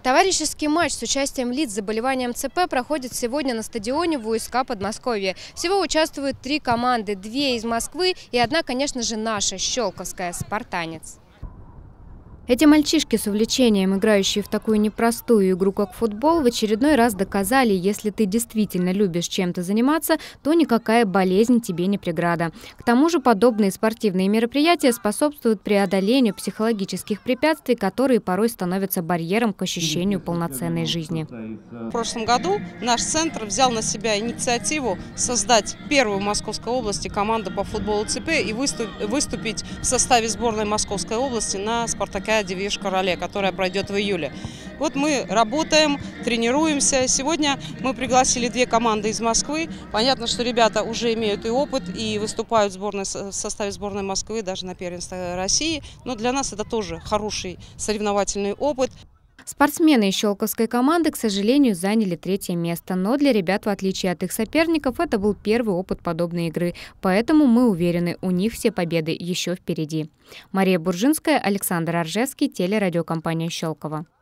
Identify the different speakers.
Speaker 1: Товарищеский матч с участием лиц с заболеванием ЦП проходит сегодня на стадионе ВУСК Подмосковья. Всего участвуют 3 команды, 2 из Москвы и одна, конечно же, наша, щелковская, «Спартанец». Эти мальчишки с увлечением, играющие в такую непростую игру, как футбол, в очередной раз доказали, если ты действительно любишь чем-то заниматься, то никакая болезнь тебе не преграда. К тому же подобные спортивные мероприятия способствуют преодолению психологических препятствий, которые порой становятся барьером к ощущению полноценной жизни.
Speaker 2: В прошлом году наш центр взял на себя инициативу создать первую в Московской области команду по футболу ЦП и выступить в составе сборной Московской области на «Спартакиаде в Йошкар-Оле», которая пройдет в июле. Вот мы работаем, тренируемся. Сегодня мы пригласили 2 команды из Москвы. Понятно, что ребята уже имеют и опыт, и выступают в составе сборной Москвы даже на первенстве России. Но для нас это тоже хороший соревновательный опыт.
Speaker 1: Спортсмены из щелковской команды, к сожалению, заняли 3-е место. Но для ребят, в отличие от их соперников, это был первый опыт подобной игры. Поэтому мы уверены, у них все победы еще впереди. Мария Буржинская, Александр Оржевский, телерадиокомпания «Щелково».